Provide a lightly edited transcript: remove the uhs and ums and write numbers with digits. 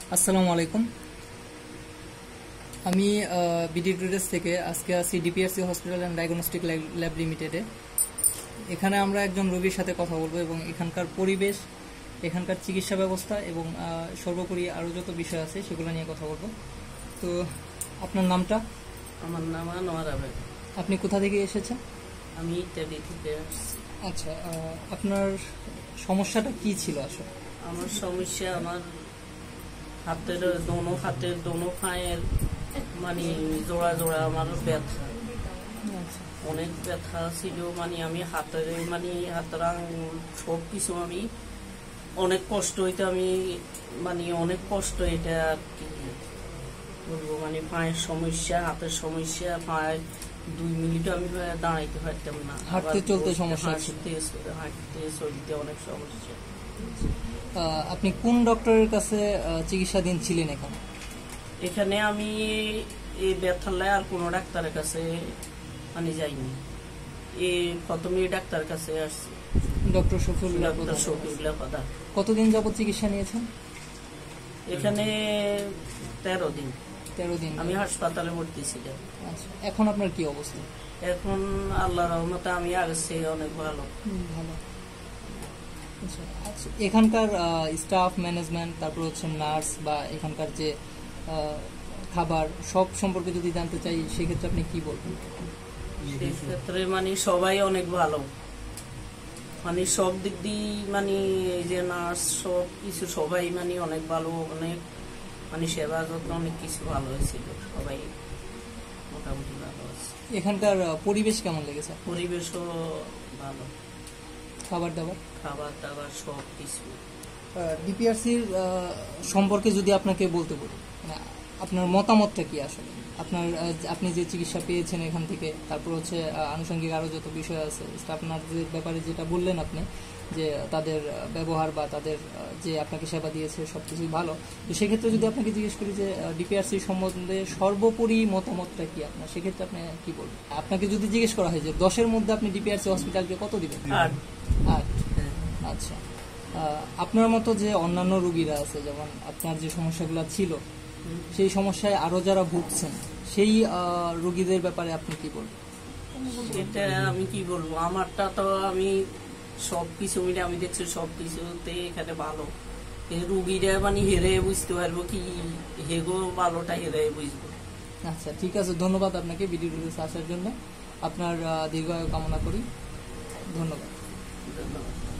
আসসালামু আলাইকুম। আমি বিডি ট্রেডার্স থেকে আজকে আছি DPRC hospital and diagnostic lab লিমিটেডে। এখানে আমরা একজন রোগীর সাথে কথা বলবো এবং এখানকার পরিবেশ, এখানকার চিকিৎসা ব্যবস্থা এবং সর্বোপরি আরও যত বিষয় আছে সেগুলো নিয়ে কথা বলবো। তো আপনার নামটা? আমার নাম আনোয়ার আবেদ। আপনি কোথা থেকে এসেছেন? আমি ইত্যাদি থেকে আসছি। আচ্ছা, আপনার সমস্যাটা কি ছিল আসলে? আমার সমস্যা আমার হাতের দোনো পায়ের মানে জোড়া জোড়া আমার ব্যথা, অনেক ব্যথা ছিল। মানে আমি হাতের আঙুল সব কিছু আমি অনেক কষ্ট হইতে অনেক কষ্ট এটা আর কি বলবো। মানে পায়ের সমস্যা, হাতের সমস্যা, পায়ে 2 মিনিট আমি দাঁড়াইতে পারতাম না। হাঁটতে চলতে সমস্যা, হাঁটতে চলতে অনেক সমস্যা। আপনি কোন ডক্টরের কাছে চিকিৎসাধীন ছিলেন এখানে? এখানে আমি এই ব্যথার আর কোনো ডাক্তারের কাছে যাইনি। প্রথমে ডাক্তারের কাছে আসছি, ডক্টর শফিউল্লাহ প্রধান। কতদিন যাবত চিকিৎসা নিয়েছেন? এখানে 13 দিন। 13 দিন আমি হাসপাতালে ভর্তি ছিলাম। আচ্ছা, এখন আপনার কি অবস্থা? এখন আল্লাহর রহমতে আমি আগের চেয়ে অনেক ভালো। আচ্ছা, এখানকার স্টাফ, ম্যানেজমেন্ট, তারপর হচ্ছে নার্স বা এখানকার যে খাবার সব সম্পর্কে যদি জানতে চাই সেক্ষেত্রে আপনি কি বলবেন? সেক্ষেত্রে সবাই অনেক ভালো, সব দিক দিয়ে যে নার্স সব কিছু সবাই অনেক ভালো, অনেক সেবা যত্ন অনেক কিছু ভালো হয়েছিল। সবাই মোটামুটি ভালো আছে। এখানকার পরিবেশ কেমন লেগেছে? পরিবেশও ভালো, খাবার দাবার সব কিছু। ডিপিআরসির সম্পর্কে যদি আপনাকে বলতে বলি, আপনার মতামতটা কি আসলে? আপনি যে চিকিৎসা পেয়েছেন এখান থেকে, তারপর হচ্ছে আনুষঙ্গিক আরও যত বিষয় আছে, স্টাফ নার্সদের ব্যাপারে যেটা বললেন আপনি, যে তাদের ব্যবহার বা তাদের যে আপনাকে সেবা দিয়েছে সবকিছুই ভালো। তো সেক্ষেত্রে যদি আপনাকে জিজ্ঞেস করি যে ডিপিআরসি সম্বন্ধে সর্বোপরি মতামতটা কি আপনার, সেক্ষেত্রে আপনি কি বলবেন? আপনাকে যদি জিজ্ঞেস করা হয় যে 10-এর মধ্যে আপনি ডিপিআরসি হসপিটালকে কত দিবেন? 8। আচ্ছা, আপনার মতো যে অন্যান্য রোগীরা আছে, যেমন আপনার যে সমস্যাগুলো ছিল, সেই সমস্যায় আরো যারা ভুগছেন, সেই রোগীদের ব্যাপারে আপনি কি বলবেন? সেটা আমি কি বলবো, আমারটা তো আমি সবকিছু মিলে আমি দেখছি সবকিছুতে এখানে ভালো। রুগীরা হেরে বুঝতে পারবো কি হেগো ভালোটা হেরে বুঝবো। আচ্ছা, ঠিক আছে, ধন্যবাদ আপনাকে ভিডিওতে আসার জন্য। আপনার দীর্ঘায়ু কামনা করি। ধন্যবাদ।